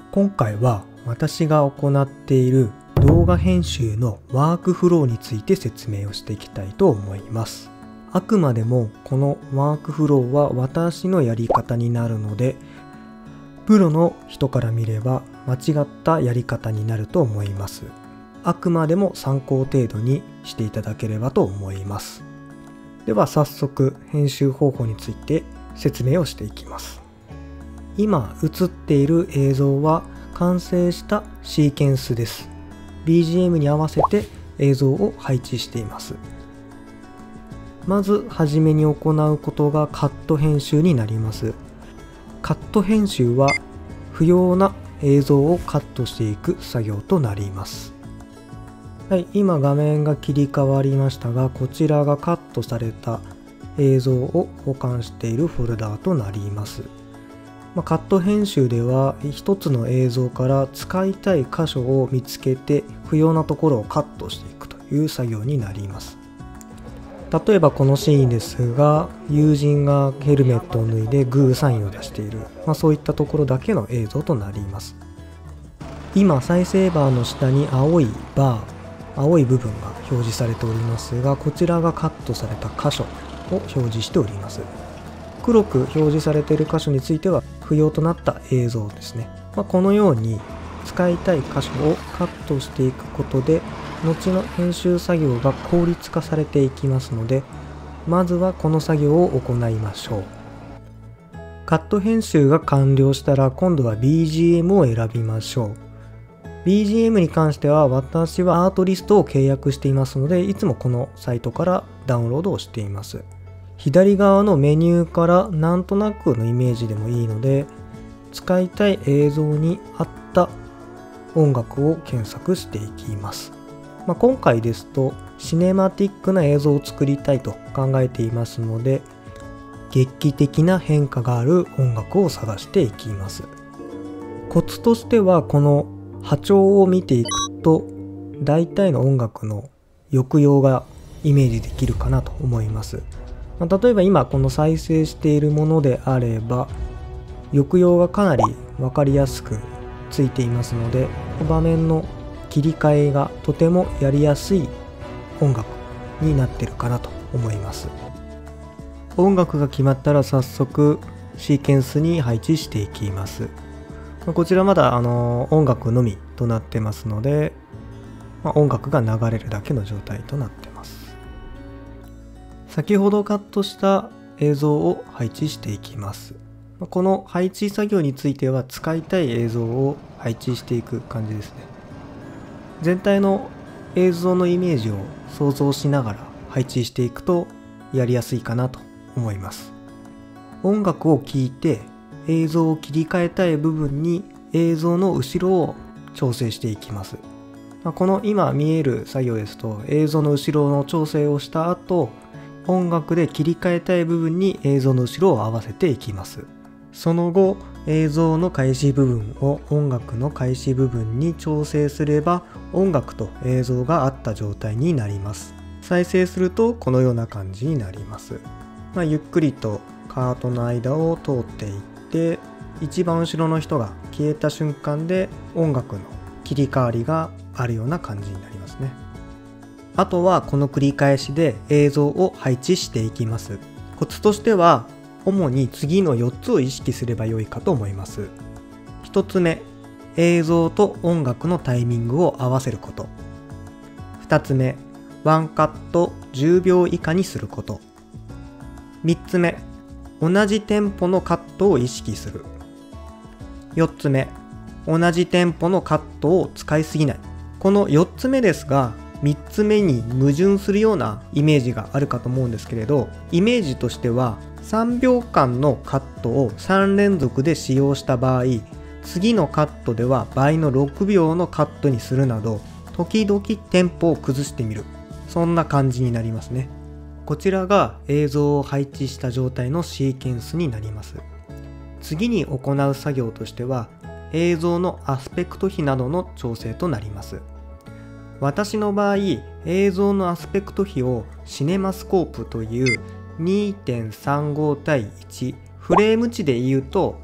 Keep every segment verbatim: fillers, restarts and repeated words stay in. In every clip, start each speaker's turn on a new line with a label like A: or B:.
A: 今回は私が行っている動画編集のワークフローについて説明をしていきたいと思います。あくまでもこのワークフローは私のやり方になるので、プロの人から見れば間違ったやり方になると思います。あくまでも参考程度にしていただければと思います。では早速編集方法について説明をしていきます。今映っている映像は完成したシーケンスです。ビージーエム に合わせて映像を配置しています。まずはじめに行うことがカット編集になります。カット編集は不要な映像をカットしていく作業となります。はい、今画面が切り替わりましたが、こちらがカットされた映像を保管しているフォルダーとなります。まあ、カット編集では一つの映像から使いたい箇所を見つけて不要なところをカットしていくという作業になります。例えばこのシーンですが、友人がヘルメットを脱いでグーサインを出している、まあ、そういったところだけの映像となります。今再生バーの下に青いバー青い部分が表示されておりますが、こちらがカットされた箇所を表示しております。黒く表示されている箇所については不要となった映像ですね。まあ、このように使いたい箇所をカットしていくことで後の編集作業が効率化されていきますので、まずはこの作業を行いましょう。カット編集が完了したら今度は ビージーエム を選びましょう。ビージーエム に関しては私はアートリストを契約していますので、いつもこのサイトからダウンロードをしています。左側のメニューからなんとなくのイメージでもいいので、使いたい映像に合った音楽を検索していきます。まあ、今回ですとシネマティックな映像を作りたいと考えていますので、劇的な変化がある音楽を探していきます。コツとしてはこの波長を見ていくと大体の音楽の抑揚がイメージできるかなと思います。まあ、例えば今この再生しているものであれば抑揚がかなり分かりやすくついていますので、場面の切り替えがとてもやりやすい音楽になってるかなと思います。音楽が決まったら早速シーケンスに配置していきます。こちらまだあの音楽のみとなってますので、まあ、音楽が流れるだけの状態となってます。先ほどカットした映像を配置していきます。この配置作業については使いたい映像を配置していく感じですね。全体の映像のイメージを想像しながら配置していくとやりやすいかなと思います。音楽を聴いて映像を切り替えたい部分に映像の後ろを調整していきます。この今見える作業ですと映像の後ろの調整をした後、音楽で切り替えたい部分に映像の後ろを合わせていきます。その後映像の開始部分を音楽の開始部分に調整すれば音楽と映像が合った状態になります。再生するとこのような感じになります。まあ、ゆっくりとカートの間を通っていって一番後ろの人が消えた瞬間で音楽の切り替わりがあるような感じになりますね。あとはこの繰り返しで映像を配置していきます。コツとしては主に次のよっつを意識すればよいかと思います。ひとつめ、映像と音楽のタイミングを合わせること。ふたつめ、ワンカットじゅうびょう以下にすること。みっつめ、同じテンポのカットを意識する。よっつめ、同じテンポのカットを使いすぎない。このよっつめですが、みっつめに矛盾するようなイメージがあるかと思うんですけれど、イメージとしてはさんびょうかんのカットをさんれんぞくで使用した場合、次のカットでは倍のろくびょうのカットにするなど、時々テンポを崩してみる。そんな感じになりますね。こちらが映像を配置した状態のシーケンスになります。次に行う作業としては、映像のアスペクト比などの調整となります。私の場合、映像のアスペクト比をシネマスコープという にてんさんごたいいち、フレーム値で言うと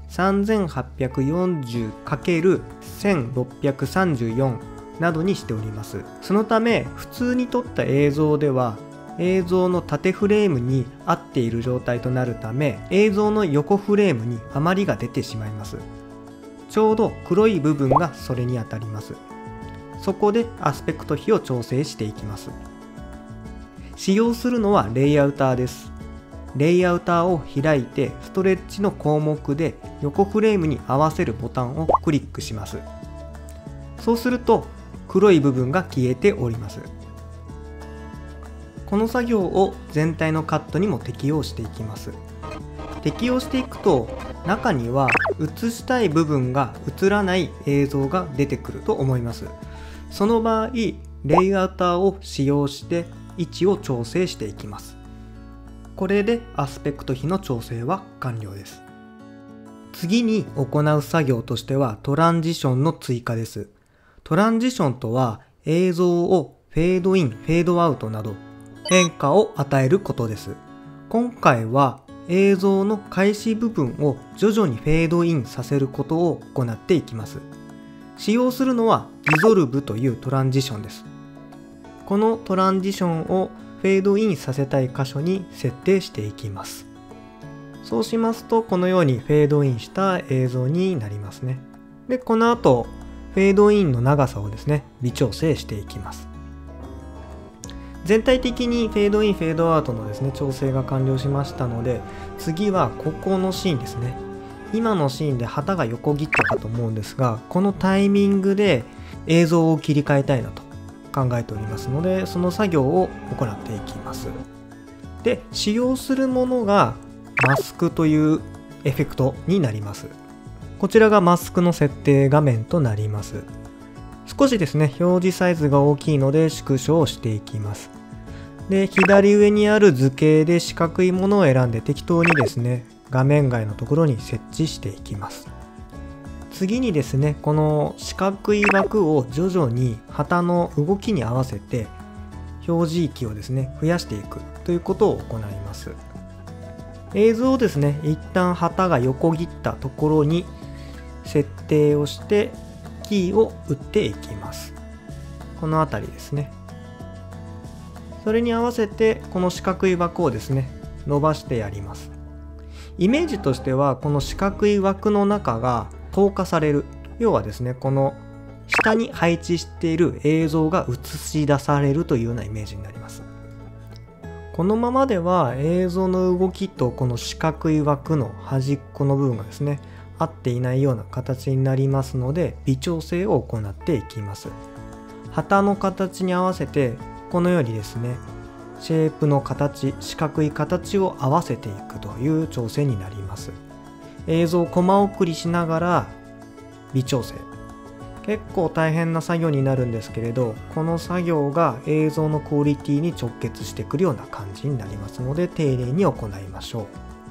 A: さんぜんはっぴゃくよんじゅうかけるせんろっぴゃくさんじゅうよん などにしております。そのため普通に撮った映像では映像の縦フレームに合っている状態となるため、映像の横フレームに余りが出てしまいます。ちょうど黒い部分がそれに当たります。そこでアスペクト比を調整していきます。使用するのはレイアウターです。レイアウターを開いてストレッチの項目で横フレームに合わせるボタンをクリックします。そうすると黒い部分が消えております。この作業を全体のカットにも適用していきます。適用していくと中には映したい部分が映らない映像が出てくると思います。その場合、レイアウターを使用して位置を調整していきます。これでアスペクト比の調整は完了です。次に行う作業としてはトランジションの追加です。トランジションとは映像をフェードイン、フェードアウトなど変化を与えることです。今回は映像の開始部分を徐々にフェードインさせることを行っていきます。使用するのはディゾルブというトランジションです。このトランジションをフェードインさせたい箇所に設定していきます。そうしますとこのようにフェードインした映像になりますね。で、この後フェードインの長さをですね、微調整していきます。全体的にフェードイン、フェードアウトのですね、調整が完了しましたので、次はここのシーンですね。今のシーンで旗が横切ったかと思うんですが、このタイミングで映像を切り替えたいなと考えておりますので、その作業を行っていきます。で、使用するものがマスクというエフェクトになります。こちらがマスクの設定画面となります。少しですね、表示サイズが大きいので縮小していきます。で、左上にある図形で四角いものを選んで適当にですね、画面外のところに設置していきます。次にですね、この四角い枠を徐々に旗の動きに合わせて表示域をですね、増やしていくということを行います。映像をですね、一旦旗が横切ったところに設定をしてキーを打っていきます。この辺りですね。それに合わせてこの四角い枠をですね、伸ばしてやります。イメージとしてはこの四角い枠の中が透過される。要はですね、この下に配置している映像が映し出されるというようなイメージになります。このままでは映像の動きとこの四角い枠の端っこの部分がですね、合っていないような形になりますので、微調整を行っていきます。旗の形に合わせてこのようにですね、シェイプの形、四角い形を合わせていくという調整になります。映像をコマ送りしながら微調整。結構大変な作業になるんですけれど、この作業が映像のクオリティに直結してくるような感じになりますので、丁寧に行いましょう。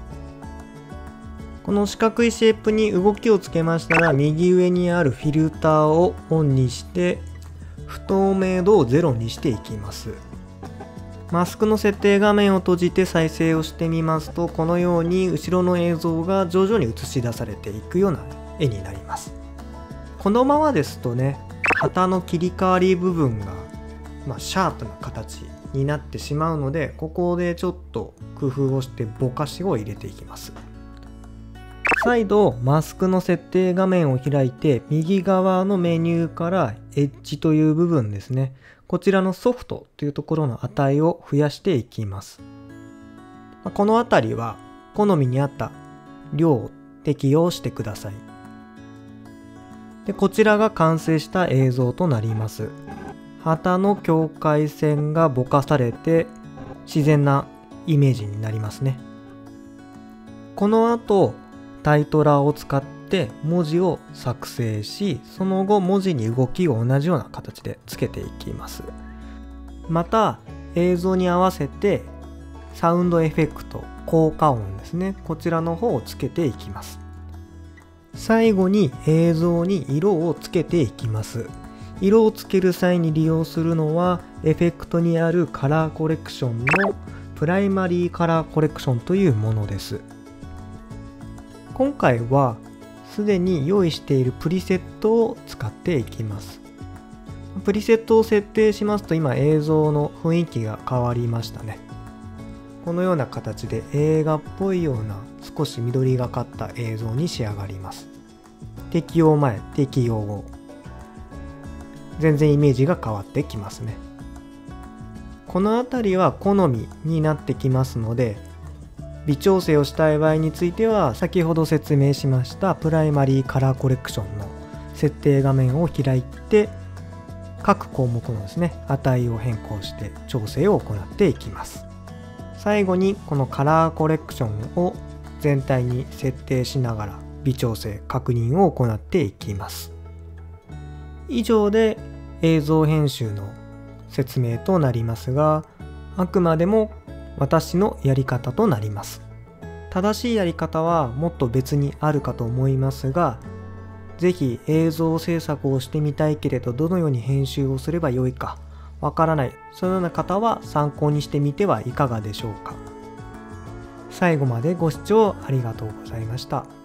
A: この四角いシェイプに動きをつけましたら、右上にあるフィルターをオンにして不透明度をゼロにしていきます。マスクの設定画面を閉じて再生をしてみますと、このように後ろの映像が徐々に映し出されていくような絵になります。このままですとね、旗の切り替わり部分が、まあ、シャープな形になってしまうので、ここでちょっと工夫をしてぼかしを入れていきます。再度マスクの設定画面を開いて、右側のメニューからエッジという部分ですね、こちらのソフトというところの値を増やしていきます。この辺りは好みに合った量を適用してください。で、こちらが完成した映像となります。旗の境界線がぼかされて自然なイメージになりますね。この後タイトラーを使って文字を作成し、その後文字に動きを同じような形でつけていきます。また映像に合わせてサウンドエフェクト、効果音ですね、こちらの方をつけていきます。最後に映像に色をつけていきます。色をつける際に利用するのはエフェクトにあるカラーコレクションのプライマリーカラーコレクションというものです。今回はすでに用意しているプリセットを使っていきます。プリセットを設定しますと今映像の雰囲気が変わりましたね。このような形で映画っぽいような少し緑がかった映像に仕上がります。適用前、適用後、全然イメージが変わってきますね。このあたりは好みになってきますので、微調整をしたい場合については先ほど説明しましたプライマリーカラーコレクションの設定画面を開いて、各項目のですね値を変更して調整を行っていきます。最後にこのカラーコレクションを全体に設定しながら微調整確認を行っていきます。以上で映像編集の説明となりますが、あくまでも私のやり方となります。正しいやり方はもっと別にあるかと思いますが、ぜひ映像制作をしてみたいけれどどのように編集をすればよいかわからない、そのような方は参考にしてみてはいかがでしょうか。最後までご視聴ありがとうございました。